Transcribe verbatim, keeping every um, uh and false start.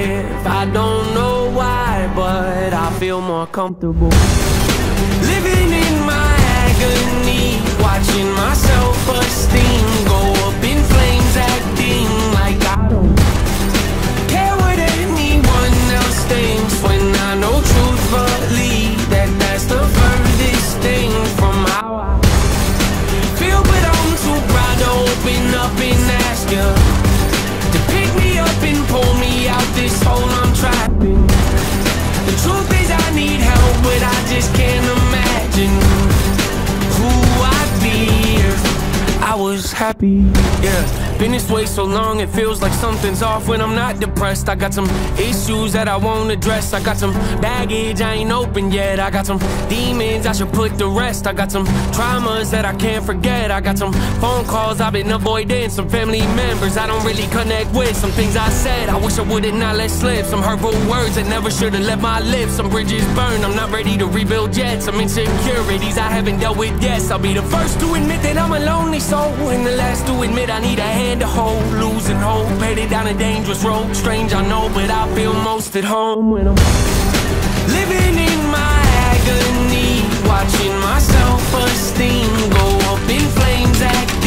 live. I don't know why, but I feel more comfortable living in my agony, watching my self-esteem go up in flames, acting like I don't care what anyone else thinks, when I know truthfully that that's the furthest thing from how I feel. But I'm too proud to open up and ask you to pick me up and pull me out this hole I'm trapped in. The truth is I need help, but I just can't imagine who I'd be if I was happy. Yeah, been this way so long it feels like something's off when I'm not depressed. I got some issues that I won't address. I got some baggage I ain't open yet. I got some demons I should put to rest. I got some traumas that I can't forget. I got some phone calls I've been avoiding, some family members I don't really connect with, some things I said I wish I would've not let slip, some hurtful words that never should've left my lips, some bridges burned I'm not ready to rebuild yet, some insecurities I haven't dealt with yet. I'll be the first to admit that I'm a lonely soul, and the last to admit I need a hand to hold. Losing hope, headed down a dangerous road. Strange I know, but I feel most at home when I'm living in my agony, watching my self-esteem go up in flames, acting